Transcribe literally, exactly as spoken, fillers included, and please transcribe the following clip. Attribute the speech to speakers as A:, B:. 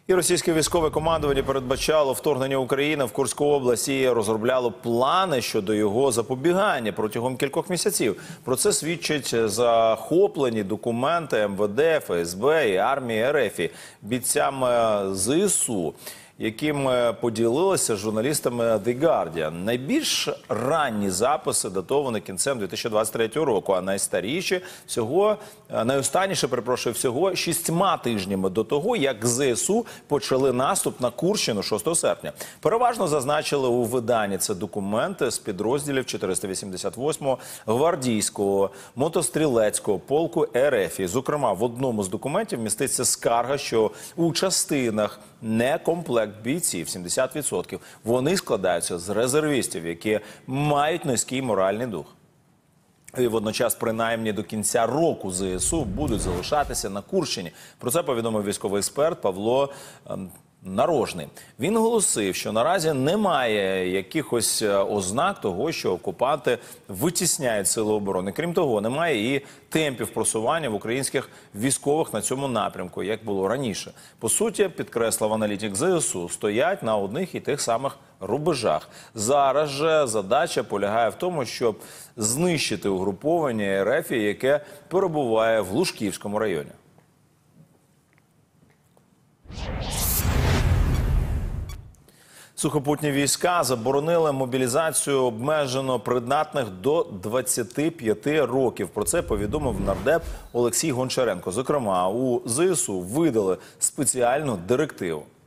A: І російське військове командування передбачало вторгнення України в Курську область і розробляло плани щодо його запобігання протягом кількох місяців. Про це свідчать захоплені документи ем ве де, еф ес бе і армії РФ бійцями ЗСУ, яким поділилися з журналістами The Guardian. Найбільш ранні записи датовані кінцем дві тисячі двадцять третього року, а найстаріші всього, найостанніше, перепрошую, всього шістьма тижнями до того, як ЗСУ почали наступ на Курщину шостого серпня. Переважно зазначили у виданні це документи з підрозділів чотириста вісімдесят восьмого гвардійського мотострілецького полку РФ. Зокрема, в одному з документів міститься скарга, що у частинах не комплект бійців, сімдесят відсотків, вони складаються з резервістів, які мають низький моральний дух. І водночас, принаймні до кінця року ЗСУ будуть залишатися на Курщині. Про це повідомив військовий експерт Павло Нарожний. Він оголосив, що наразі немає якихось ознак того, що окупанти витісняють сили оборони. Крім того, немає і темпів просування в українських військових на цьому напрямку, як було раніше. По суті, підкреслив аналітик ЗСУ, стоять на одних і тих самих рубежах. Зараз же задача полягає в тому, щоб знищити угруповання РФ, яке перебуває в Лужківському районі. Сухопутні війська заборонили мобілізацію обмежено придатних до двадцяти п'яти років. Про це повідомив нардеп Олексій Гончаренко. Зокрема, у ЗСУ видали спеціальну директиву.